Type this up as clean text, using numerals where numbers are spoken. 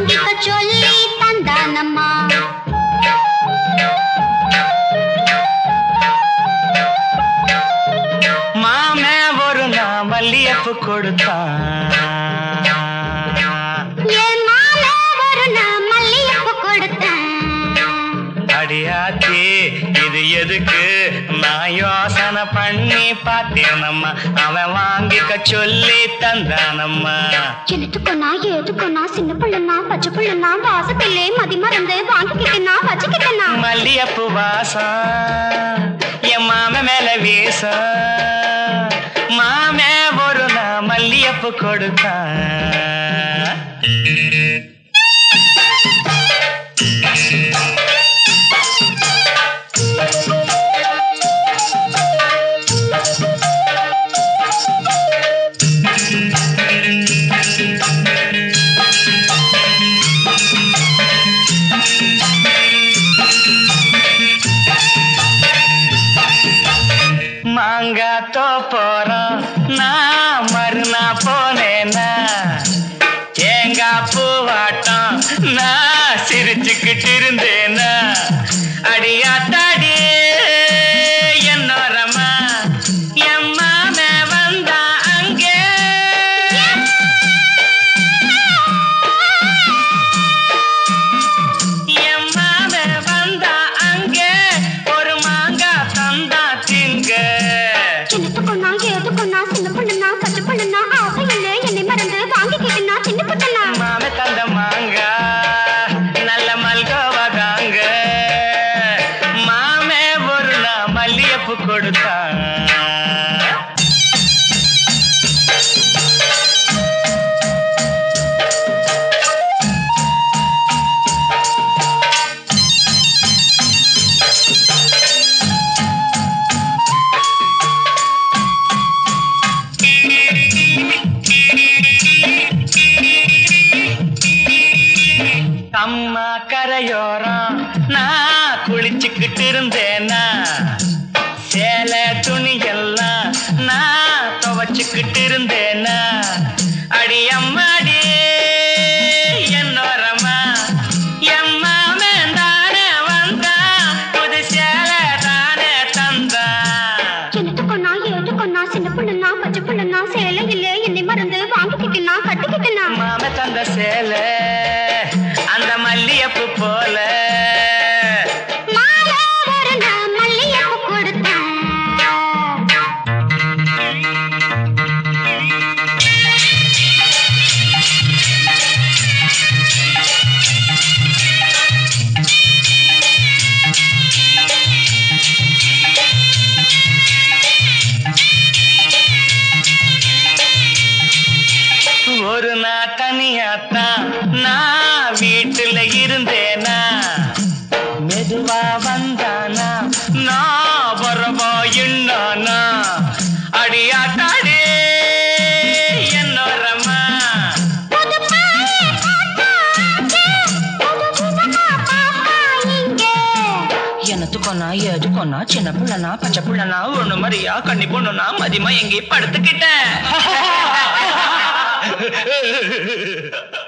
வாங்கிக்க சொல்லி தந்தானம்மா. மாமே ஒரு நான் மல்லியப்பு கொடுத்தான். என் மாமே ஒரு நான் மல்லியப்பு கொடுத்தேன். அடியாத்தி இது எதுக்கு நான் யோசனை பண்ணி பார்த்தேனம்மா. அவன் வாங்கிக்க சொல்லி தந்தானம்மா. எடுத்துக்கொன்னா ஏதுக்கொன்னா சின்ன பிள்ளைனா பச்சை பிள்ளைனா வாசத்திலே மதி மறந்து வாங்கிக்கிட்டனா வச்சுக்கிட்டனா. மல்லியப்பு வாசம் என் மாம மேல வீசம். மாமே ஒரு நான் மல்லியப்பு கொடுத்தான். மாங்காத்தோ போறோம் நான் மறுநா போனேன்னா. தேங்கா பூவாட்டம் நான் சிரிச்சுக்கிட்டு இருந்தேன்னா. அடியாத்தாடி என்னோரமா என் மாமே வந்தா அங்கே. என் மாமே வந்தா அங்கே ஒரு மாங்கா தந்தா திங்க. எடுத்துக்கொன்னா ஏதுக்கொன்னா சின்ன பிள்ளைனா பச்சை பிள்ளைனா ஆசையிலே என்னை மறந்து வாங்கிக்கிட்டனா சின்ன பிள்ளைனா. மாமே தந்த மாங்கா நல்ல மல்கோவதாங்க. மாமே ஒரு நான் மல்லியப்பு கொடுத்தான். அம்மா கரையோரம் நான் குளிச்சுக்கிட்டு இருந்தேனா. சேலை துணியெல்லாம் நான் துவச்சுக்கிட்டு இருந்தேனா. அடி அம்மாடி என்னோரமா என் மாமன் தானே வந்தா புது சேலை தானே தந்தா. எடுத்துக்கொன்னா ஏதுக்கொன்னா சின்ன பிள்ளைனா பச்சை பிள்ளைனா சேலையிலே என்னை மறந்து வாங்கிக்கிட்டனா கட்டிக்கிட்டனா. மாம தந்த சேலை அந்த மல்லியப்பு போல. மாலை ஒரு நான் மல்லியப்பு கொடுத்தேன். ஒரு நாள் தனியாத்தான் நான் வீட்டுல இருந்தேனா. மெதுவா வந்தானா நான் வரவா என்னானா. அடியாத்தாடே என்னோரமா எனத்துக்கொன்னா ஏதுக்கொன்னா சின்ன பிள்ளைனா பச்சை பிள்ளைனா ஒண்ணு மாதிரியா கண்ணி பொண்ணுனா மதியமா எங்கேயும் படுத்துக்கிட்டேன்.